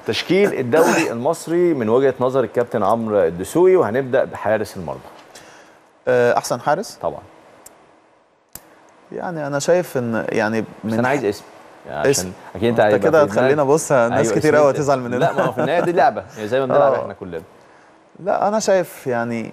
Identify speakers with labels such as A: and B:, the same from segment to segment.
A: تشكيل الدوري المصري من وجهه نظر الكابتن عمرو الدسوقي، وهنبدا بحارس المرمى.
B: احسن حارس
A: طبعا.
B: يعني انا شايف ان يعني
A: بس انا عايز اسم يعني
B: اسم.
A: عشان اكيد انت
B: كده هتخلينا بص ناس
A: أيوة
B: كتير قوي هتزعل مننا.
A: لا ما هو في النهايه دي لعبه يعني زي ما بنلعب احنا كلنا.
B: لا انا شايف يعني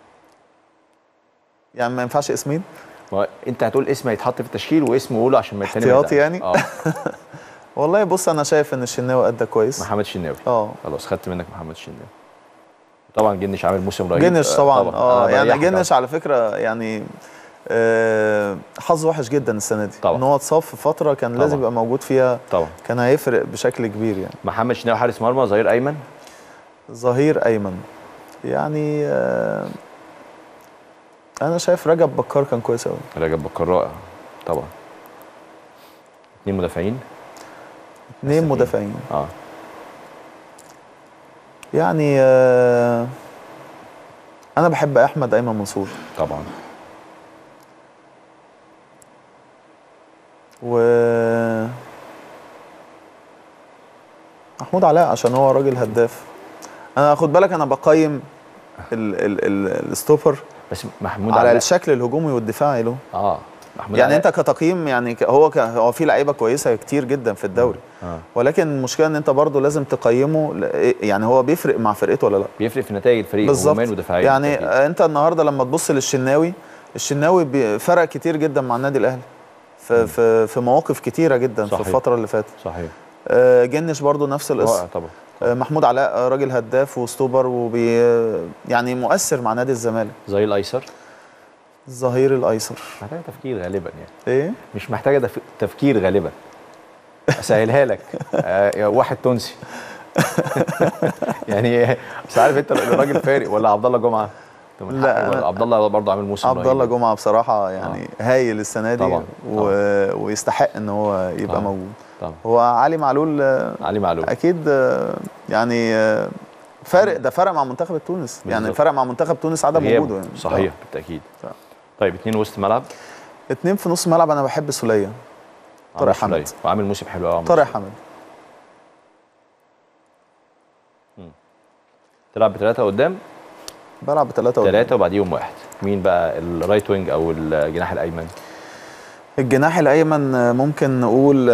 B: ما ينفعش اسمين.
A: انت هتقول اسم هيتحط في التشكيل واسم قوله عشان ما التاني
B: احتياطي يعني.
A: اه
B: والله بص انا شايف ان الشناوي ادى كويس.
A: محمد الشناوي.
B: خلاص
A: خدت منك محمد الشناوي. طبعا جنش عامل موسم رهيب.
B: جنش طبعا يعني جنش على فكره يعني حظ وحش جدا السنه دي طبعا. ان هو اتصاب في فتره كان طبعا. لازم يبقى موجود فيها
A: طبعا.
B: كان هيفرق بشكل كبير يعني.
A: محمد الشناوي حارس مرمى. ظهير ايمن.
B: ظهير ايمن يعني انا شايف رجب بكار كان كويس قوي.
A: رجب بكار رائع طبعا. 2 مدافعين.
B: 2 مدافعين. يعني انا بحب احمد ايمن منصور
A: طبعا.
B: و محمود علاء عشان هو راجل هداف. انا خد بالك انا بقيم الستوبر
A: بس محمود
B: على
A: علاء
B: الشكل الهجومي والدفاعي له.
A: محمود
B: يعني
A: علاء.
B: انت كتقييم يعني هو في لعيبه كويسه كتير جدا في الدوري. ولكن المشكله ان انت برضو لازم تقيمه يعني هو بيفرق مع فرقته ولا لا.
A: بيفرق في نتائج الفريق هجوميا ودفاعيا.
B: يعني انت النهارده لما تبص للشناوي فرق كتير جدا مع النادي الاهلي في مواقف كتيره جدا. صحيح. في الفتره اللي فاتت.
A: صحيح.
B: جنش برضو نفس القصه.
A: طبعا.
B: محمود علاء راجل هداف وستوبر يعني مؤثر مع نادي الزمالك.
A: زي الايسر.
B: الظهير الايسر
A: محتاجه تفكير غالبا يعني.
B: ايه
A: مش محتاجه تفكير غالبا. اسهلها لك. واحد تونسي. يعني مش عارف انت الراجل فارق ولا عبد الله جمعه.
B: لا
A: عبد الله برضه عامل موسم
B: عبد الله جمعه بصراحه يعني هايل السنه دي طبعا. ويستحق ان هو يبقى طبعا. موجود طبعا. هو علي معلول اكيد يعني فارق. ده فرق مع منتخب تونس يعني فرق مع منتخب تونس عدم وجوده يعني.
A: صحيح بالتاكيد. طيب 2 وسط ملعب.
B: 2 في نص ملعب. انا بحب سوليه. طارق حامد
A: وعامل موسم حلو قوي.
B: طارق حامد.
A: تلعب ب3 قدام.
B: بلعب ب3 قدام.
A: 3 وبعديهم واحد. مين بقى الرايت وينج او الجناح الايمن؟
B: الجناح الايمن ممكن نقول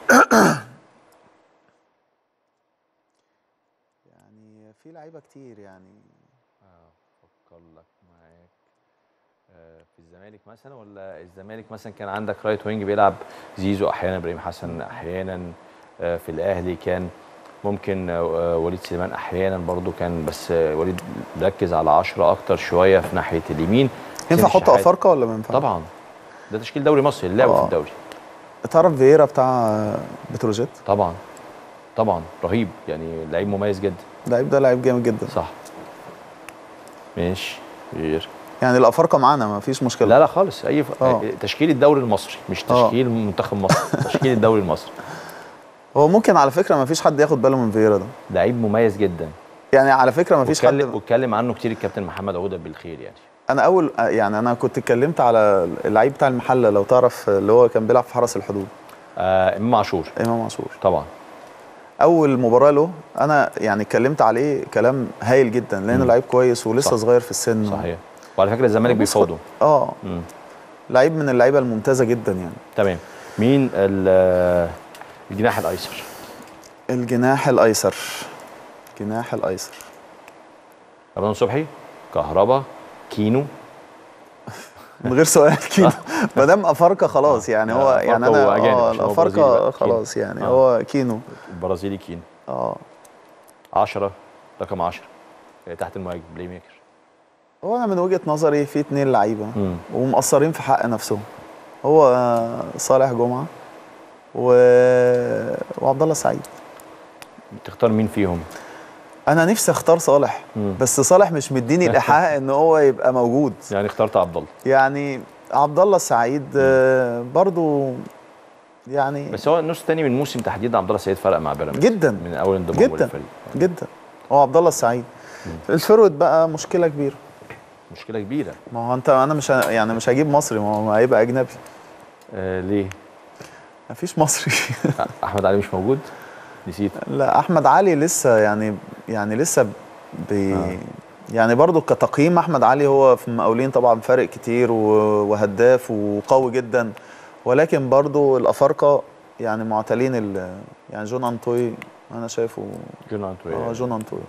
B: يعني في لعيبه كتير يعني.
A: افكر لك معاك في الزمالك مثلا، ولا الزمالك مثلا كان عندك رايت وينج بيلعب زيزو احيانا، ابراهيم حسن احيانا، في الاهلي كان ممكن وليد سليمان احيانا برضو كان، بس وليد مركز على 10 اكتر شويه في ناحيه اليمين.
B: ينفع احط افارقه ولا ما ينفعش؟
A: طبعا ده تشكيل دوري مصري اللي لعبوا في الدوري.
B: تعرف فييرا بتاع بتروجيت؟
A: طبعا طبعا رهيب يعني، لعيب مميز جدا.
B: اللعيب ده لعيب جامد جدا.
A: صح. ماشي.
B: يعني الافارقه معانا ما فيش مشكله.
A: لا خالص. تشكيل الدوري المصري مش تشكيل منتخب مصر. تشكيل الدوري المصري.
B: هو ممكن على فكره ما فيش حد ياخد باله من فييرا ده.
A: لعيب مميز جدا يعني
B: على فكره ما فيش حد.
A: واتكلم عنه كتير الكابتن محمد عوده بالخير يعني.
B: انا كنت اتكلمت على اللعيب بتاع المحله لو تعرف، اللي هو كان بيلعب في حرس الحدود.
A: امام عاشور. طبعا.
B: اول مباراه له انا يعني اتكلمت عليه كلام هايل جدا لانه لعيب كويس ولسه صغير في السن.
A: صحيح. وعلى فكره الزمالك بيفاوضه.
B: لعيب من اللعيبه الممتازه جدا يعني.
A: تمام. مين الجناح الايسر؟
B: الجناح الايسر
A: رمضان صبحي، كهربا، كينو.
B: من غير سؤال كينو. ما دام افارقه خلاص يعني هو يعني انا الافارقه خلاص يعني هو كينو.
A: البرازيلي كينو. 10 رقم 10 تحت المهاجم بلاي ميكر.
B: هو انا من وجهه نظري في 2 لعيبه ومقصرين في حق نفسهم. هو صالح جمعه وعبد الله السعيد.
A: تختار مين فيهم؟
B: انا نفسي اختار صالح بس صالح مش مديني الايحاء ان هو يبقى موجود.
A: يعني اخترت عبد الله.
B: يعني عبد الله السعيد برضو يعني.
A: بس هو النص الثاني من الموسم تحديدا عبد الله السعيد فرق مع بيراميدز
B: جدا
A: من اول انضمامه للفريق
B: جدا. هو عبد الله السعيد. الفروت بقى مشكله كبيره. ما هو انا مش هجيب مصري، ما هو هيبقى اجنبي.
A: ليه؟
B: مفيش مصري.
A: احمد علي مش موجود. نسيت؟
B: لا احمد علي لسه يعني لسه يعني برضو كتقييم احمد علي هو في المقاولين طبعا فارق كتير وهداف وقوي جدا، ولكن برضو الافارقه يعني معتلين يعني جون انطوي انا شايفه.
A: جون انطوي
B: جون انطوي.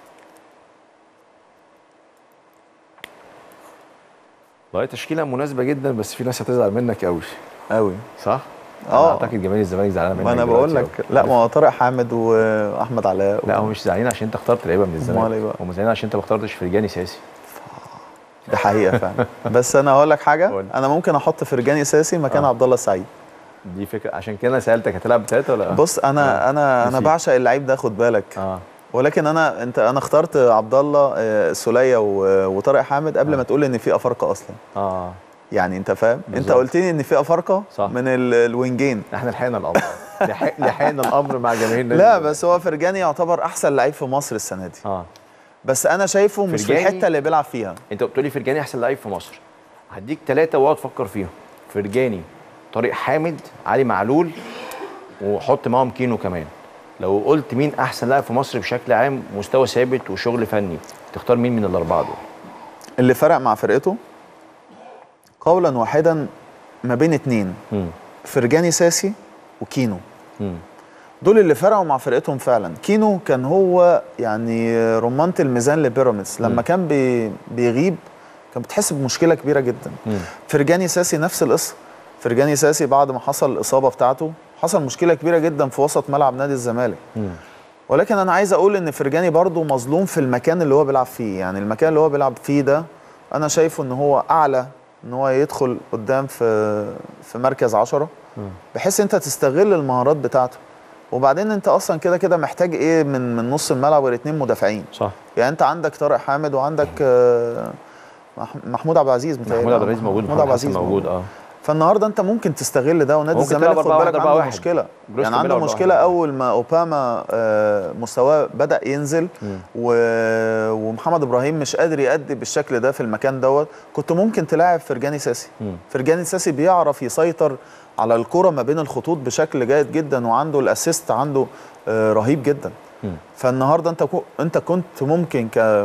A: والله تشكيله مناسبه جدا، بس في ناس هتزعل منك قوي
B: قوي.
A: صح؟ اعتقد جماهير الزمالك زعلانه منك.
B: ما انا بقول لك لا، ما هو طارق حامد واحمد علاء
A: لا، هو مش زعلانين عشان انت اخترت لعيبه من الزمالك، هم زعلانين عشان انت ما اخترتش فرجاني ساسي.
B: ده حقيقه فعلا. بس انا هقول لك حاجه، انا ممكن احط فرجاني ساسي مكان عبد الله السعيد.
A: دي فكره، عشان كده انا سالتك هتلعب بثلاثه ولا؟
B: بص انا بعشق اللعيب ده، خد بالك. ولكن انا اخترت عبد الله السوليه وطارق حامد قبل ما تقول لي ان في افارقه اصلا. يعني انت فاهم، انت قلت لي ان في افارقه من الوينجين.
A: احنا لحقنا الامر. لحقنا الامر مع جماهيرنا.
B: لا بس هو فرجاني يعتبر احسن لعيب في مصر السنه دي. بس انا شايفه مش في الحته اللي بيلعب فيها.
A: انت قلت لي فرجاني احسن لعيب في مصر، هديك ثلاثه واقعد فكر فيهم: فرجاني، طارق حامد، علي معلول، وحط معاهم كينو كمان. لو قلت مين احسن لاعب في مصر بشكل عام، مستوى ثابت وشغل فني، تختار مين من الاربعه دول؟
B: اللي فرق مع فرقته قولا واحدا ما بين اتنين، فرجاني ساسي وكينو. دول اللي فرقوا مع فرقتهم فعلا. كينو كان هو يعني رمانة الميزان لبيراميدز، لما كان بيغيب كان بتحس بمشكله كبيره جدا. فرجاني ساسي نفس القصه. فرجاني ساسي بعد ما حصل الاصابه بتاعته حصل مشكله كبيره جدا في وسط ملعب نادي الزمالك. ولكن انا عايز اقول ان فرجاني برضو مظلوم في المكان اللي هو بيلعب فيه. يعني المكان اللي هو بيلعب فيه ده انا شايفه ان هو اعلى ان هو يدخل قدام في مركز 10، بحيث انت تستغل المهارات بتاعته. وبعدين انت اصلا كده كده محتاج ايه من نص الملعب غير 2 مدافعين.
A: صح.
B: يعني انت عندك طارق حامد وعندك محمود عبد العزيز.
A: محمود عبد العزيز موجود، محمود عبد العزيز موجود.
B: فالنهارده انت ممكن تستغل ده، ونادي الزمالك خد بالك عنده مشكله. يعني عنده مشكله اول ما اوباما مستواه بدا ينزل ومحمد ابراهيم مش قادر يأدي بالشكل ده في المكان دوت، كنت ممكن تلاعب فرجاني ساسي. فرجاني ساسي بيعرف يسيطر على الكرة ما بين الخطوط بشكل جيد جدا، وعنده الاسيست عنده رهيب جدا. فالنهارده انت كنت ممكن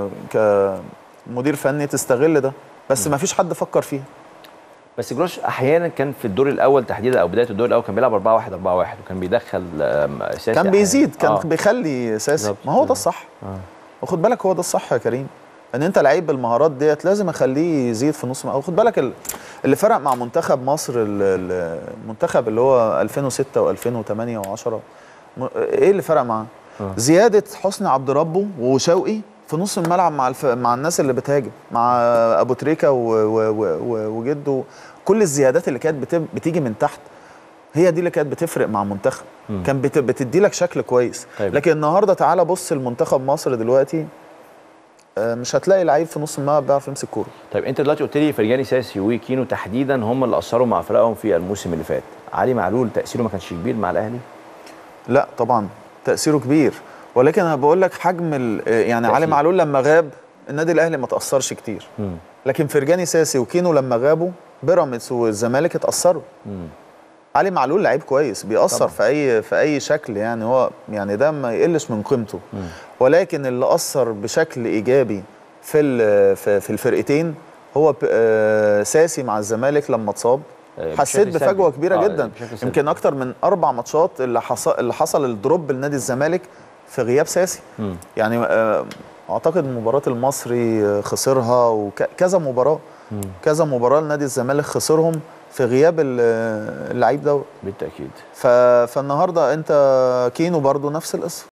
B: كمدير فني تستغل ده، بس ما فيش حد فكر فيها.
A: بس جروش احيانا كان في الدور الاول تحديدا او بدايه الدور الاول كان بيلعب 4-1 4-1 وكان بيدخل ساسي، كان
B: بيزيد، كان بيخلي ساسي. ما هو ده الصح. وخد بالك هو ده الصح يا كريم، ان انت لعيب بالمهارات ديت لازم اخليه يزيد في نص. وخد بالك اللي فرق مع منتخب مصر المنتخب اللي هو 2006 و2008 و10، ايه اللي فرق معاه؟ زياده حسني عبد ربه وشوقي في نص الملعب مع الناس اللي بتهاجم، مع ابو تريكه وجده. كل الزيادات اللي كانت بتيجي من تحت هي دي اللي كانت بتفرق مع منتخب، كان بتدي لك شكل كويس. طيب. لكن النهارده تعالى بص المنتخب مصر دلوقتي مش هتلاقي لعيب في نص الملعب بيعرف يمسك كوره.
A: طيب انت دلوقتي قلت لي فرجاني ساسي وكينو تحديدا هم اللي اثروا مع فرقهم في الموسم اللي فات. علي معلول تاثيره ما كانش كبير مع الاهلي؟
B: لا طبعا تاثيره كبير، ولكن انا بقول لك حجم يعني علي معلول لما غاب النادي الاهلي ما تاثرش كتير. لكن فرجاني ساسي وكينو لما غابوا بيراميدز والزمالك اتاثروا. علي معلول لعيب كويس بيأثر في اي شكل، يعني هو يعني ده ما يقلش من قيمته. ولكن اللي أثر بشكل ايجابي في الفرقتين هو ساسي مع الزمالك لما اتصاب. حسيت بفجوه كبيره جدا، يمكن اكتر من 4 ماتشات اللي حصل الدروب لنادي الزمالك في غياب ساسي. يعني اعتقد مباراه المصري خسرها، وكذا مباراه لنادي الزمالك خسرهم في غياب اللعيب ده
A: بالتاكيد.
B: فالنهارده انت كينو برضو نفس القصه.